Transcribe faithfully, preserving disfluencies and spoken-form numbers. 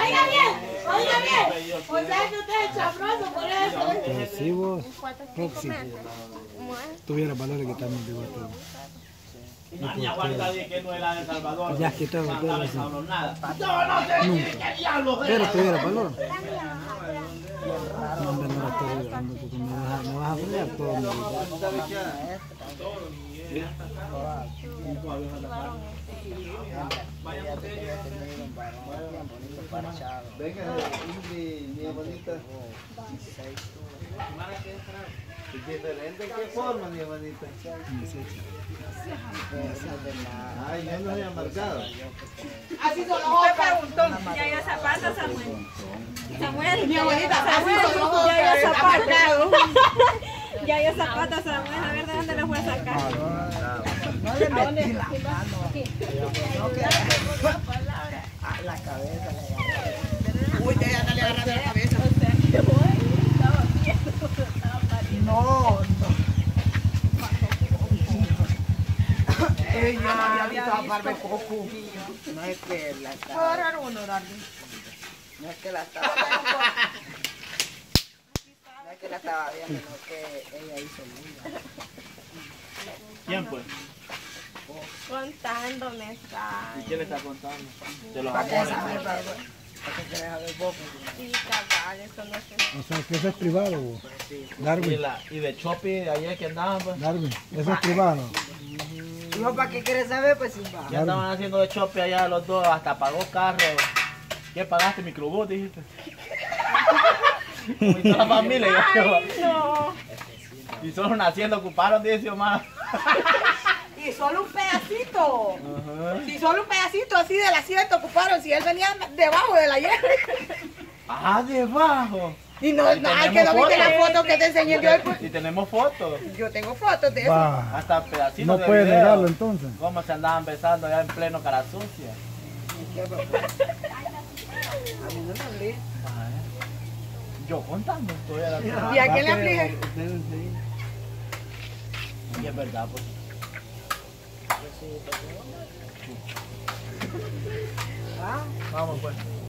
Oiga bien, oiga bien. O sea que usted es chabroso por eso. Pero si vos, Roxy, tuviera valores que también digo a ti. No, ni aguanta bien que no era de Salvador. Ya has quitado el pelo así. No, no sé qué diablos. Pero tuviera valor. No, hombre, no la estoy ayudando porque me vas a, me vas a fregar todo. Venga, mi, mi hermanita. ¿Diferente en qué forma, mi hermanita? Ay, yo no había marcado. Así son los ojos. Ya yo zapatos, Samuel. Samuel, Mi abuelita, así son los ojos. ya yo zapatos. Ya yo zapatos, Samuel. A ver de dónde los voy a sacar. No le metí la mano. No que a la cabeza le agarré. Uy, ya le agarraste la cabeza. No, no. Ey, yo no había visto a Barbecoco. No es que la estaba. Agarrar uno, Darby. No es que la estaba. No es que la estaba viendo, sino que ella hizo vida. ¿Quién pues? Contándome está. ¿Y quién le está contando? De los ¿Para qué amores. saber, para qué querés saber vos? Sí, cabal, eso no sé. O sea, que eso es privado, vos. Y, Darwin, la, y de Chopi de ayer que andaban, pues. Darwin, eso es privado. ¿Y vos para qué querés saber? Pues sí, va. Ya estaban haciendo de Chopi allá los dos, hasta pagó carro. ¿Qué pagaste? Microbús, dijiste. Y toda la familia. Ay, no. Y solo naciendo ocuparon diez más. Y solo un pedacito. Ajá. Si solo un pedacito así del asiento ocuparon, si él venía debajo de la hierba. Ah, debajo. Y no, Y no, ay, que no tenemos viste la fotos. foto que te enseñé yo. Pues, Y tenemos fotos. yo tengo fotos de eso. Va. Hasta pedacitos No de puedes video. negarlo entonces. Cómo se andaban besando allá en pleno cara sucia. A mí no me hablé. Yo contando estoy a la ¿Y a quién le apliqué? Y es verdad, pues. Vamos, pues.